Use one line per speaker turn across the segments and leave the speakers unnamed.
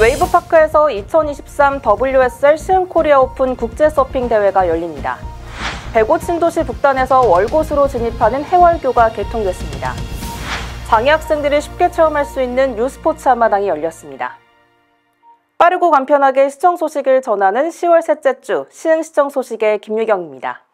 웨이브파크에서 2023 WSL 시흥코리아 오픈 국제 서핑 대회가 열립니다. 105 신도시 북단에서 월곶으로 진입하는 해월교가 개통됐습니다. 장애 학생들이 쉽게 체험할 수 있는 유스포츠 한마당이 열렸습니다. 빠르고 간편하게 시청 소식을 전하는 10월 셋째 주 시흥시청 소식의 김유경입니다.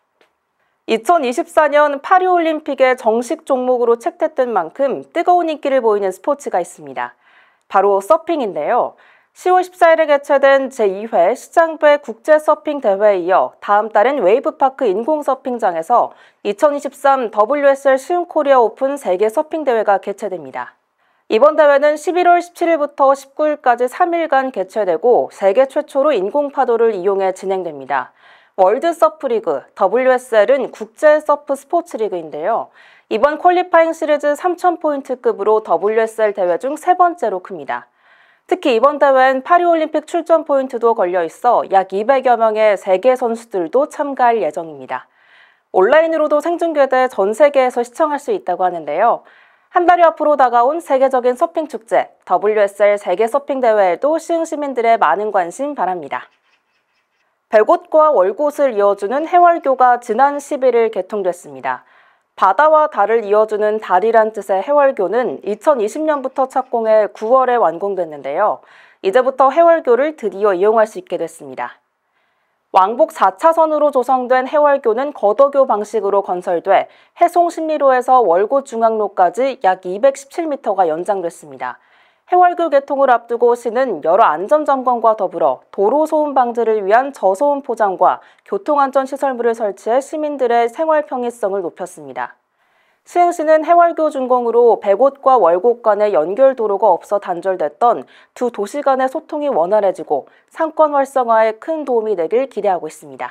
2024년 파리올림픽의 정식 종목으로 책됐던 만큼 뜨거운 인기를 보이는 스포츠가 있습니다. 바로 서핑인데요. 10월 14일에 개최된 제2회 시장배 국제 서핑 대회에 이어 다음 달엔 웨이브파크 인공서핑장에서 2023 WSL 시흥코리아 오픈 세계 서핑 대회가 개최됩니다. 이번 대회는 11월 17일부터 19일까지 3일간 개최되고 세계 최초로 인공파도를 이용해 진행됩니다. 월드 서프리그, WSL은 국제 서프 스포츠 리그인데요. 이번 퀄리파잉 시리즈 3,000포인트급으로 WSL 대회 중 세 번째로 큽니다. 특히 이번 대회엔 파리올림픽 출전 포인트도 걸려 있어 약 200여 명의 세계 선수들도 참가할 예정입니다. 온라인으로도 생중계돼 전 세계에서 시청할 수 있다고 하는데요. 한 달여 앞으로 다가온 세계적인 서핑 축제, WSL 세계 서핑 대회에도 시흥 시민들의 많은 관심 바랍니다. 백옷과 월곶을 이어주는 해월교가 지난 11일 개통됐습니다. 바다와 달을 이어주는 달이란 뜻의 해월교는 2020년부터 착공해 9월에 완공됐는데요. 이제부터 해월교를 드디어 이용할 수 있게 됐습니다. 왕복 4차선으로 조성된 해월교는 거더교 방식으로 건설돼 해송신리로에서 월곶 중앙로까지 약 217m가 연장됐습니다. 해월교 개통을 앞두고 시는 여러 안전점검과 더불어 도로 소음 방지를 위한 저소음 포장과 교통안전 시설물을 설치해 시민들의 생활 편의성을 높였습니다. 시흥시는 해월교 준공으로 백옷과 월곶 간의 연결 도로가 없어 단절됐던 두 도시 간의 소통이 원활해지고 상권 활성화에 큰 도움이 되길 기대하고 있습니다.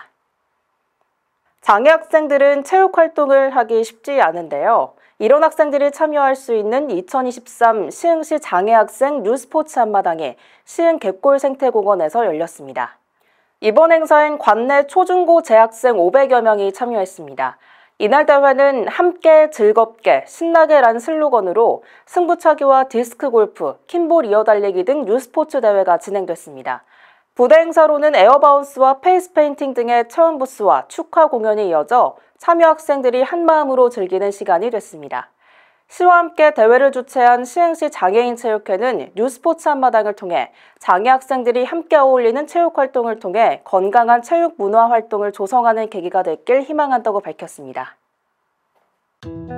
장애 학생들은 체육 활동을 하기 쉽지 않은데요. 이런 학생들이 참여할 수 있는 2023 시흥시 장애학생 뉴스포츠 한마당이 시흥 갯골생태공원에서 열렸습니다. 이번 행사엔 관내 초중고 재학생 500여 명이 참여했습니다. 이날 대회는 함께 즐겁게 신나게란 슬로건으로 승부차기와 디스크 골프, 킨볼 이어달리기 등 뉴스포츠 대회가 진행됐습니다. 부대 행사로는 에어바운스와 페이스 페인팅 등의 체험 부스와 축하 공연이 이어져 참여 학생들이 한마음으로 즐기는 시간이 됐습니다. 시와 함께 대회를 주최한 시흥시 장애인체육회는 뉴스포츠 한마당을 통해 장애 학생들이 함께 어울리는 체육 활동을 통해 건강한 체육 문화 활동을 조성하는 계기가 됐길 희망한다고 밝혔습니다.